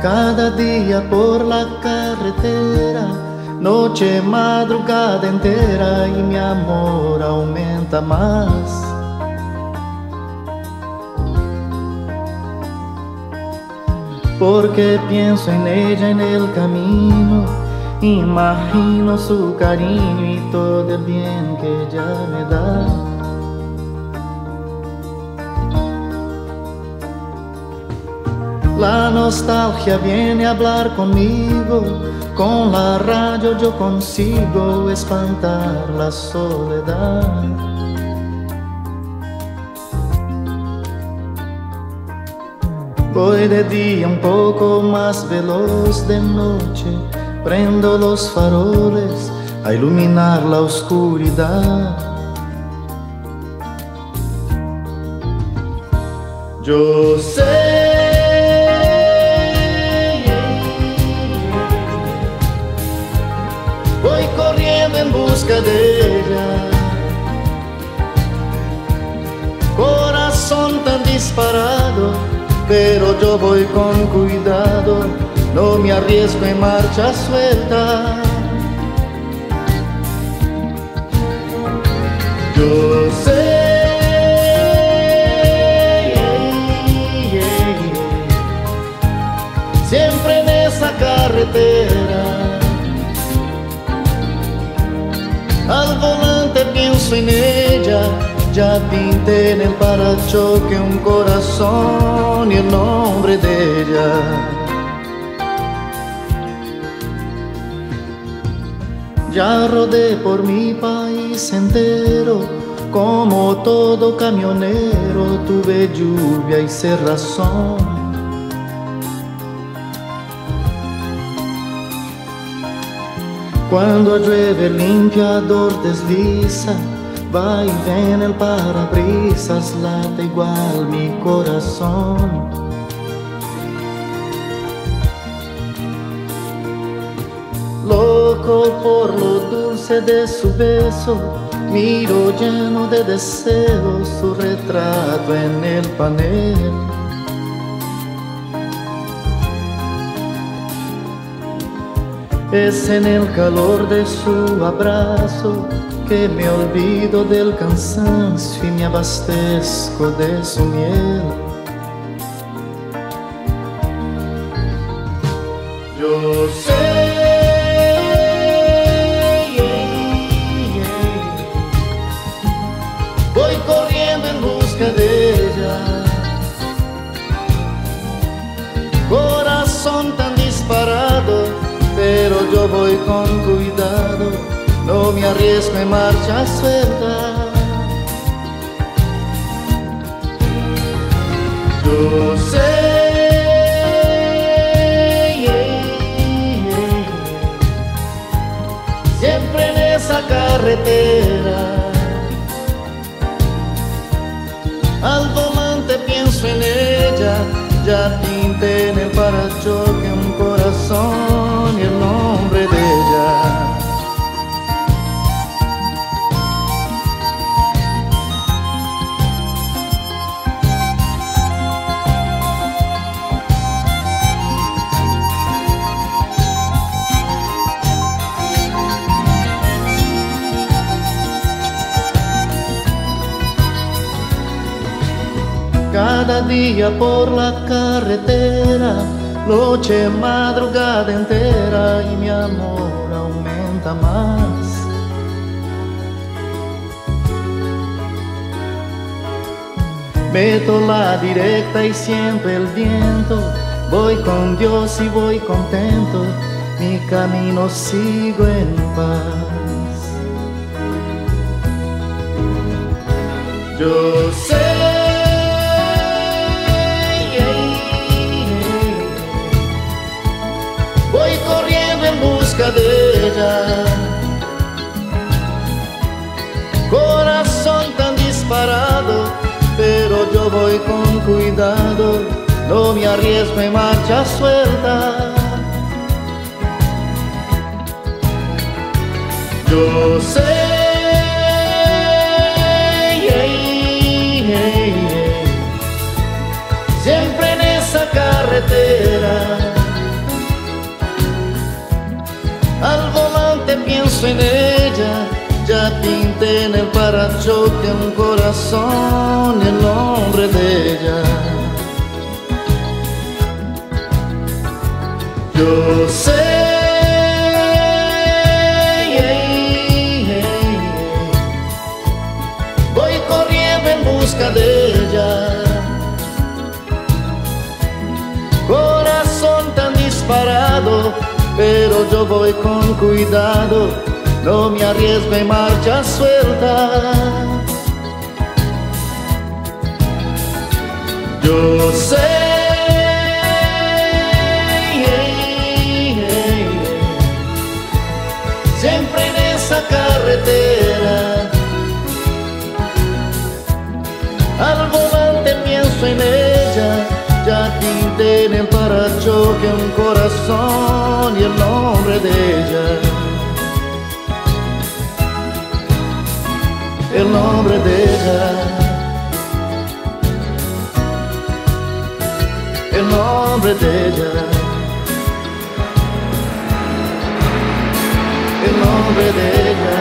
Cada día por la carretera, noche, madrugada entera, y mi amor aumenta más. Porque pienso en ella en el camino, imagino su cariño y todo el bien que ella me da. La nostalgia viene a hablar conmigo, con la radio yo consigo espantar la soledad. Voy de día un poco más veloz, de noche prendo los faroles a iluminar la oscuridad. Yo sé, voy corriendo en busca de ella, corazón tan disparado, pero yo voy con cuidado, no me arriesgo en marcha suelta. Yo sé, siempre en esa carretera, al volante pienso en ella. Ya pinté en el parachoque un corazón y el nombre de ella. Ya rodé por mi país entero, como todo camionero, tuve lluvia y cerrazón. Cuando llueve el limpiador desliza, va y ven el parabrisas, late igual mi corazón. Loco por lo dulce de su beso, miro lleno de deseos su retrato en el panel. Es en el calor de su abrazo que me olvido del cansancio y me abastezco de su miel. Yo sé, voy corriendo en busca de ella, corazón tan disparado, pero yo voy con cuidado, no me arriesgo en marcha suelta. Yo sé, siempre en esa carretera, al volante pienso en ella. Ya pinté en el parachoque un corazón y el nombre de ella. Cada día por la carretera, noche, madrugada entera, y mi amor aumenta más. Meto la directa y siempre el viento, voy con Dios y voy contento, mi camino sigo en paz. Yo sé, voy corriendo en busca de ella, corazón tan disparado, pero yo voy con cuidado, no me arriesgo en marcha suelta. Yo sé, siempre en esa carretera, pienso en ella, ya pinté en el parachoque un corazón y el nombre de ella. Yo sé, voy corriendo en busca de ella. Corazón tan disparado, pero yo voy con cuidado, no me arriesgo en marcha suelta. Yo sé, siempre en esa carretera, al volante pienso en ella, ya pinté en el parachoque un corazón y el nombre de ella. El nombre de ella. El nombre de ella. El nombre de ella.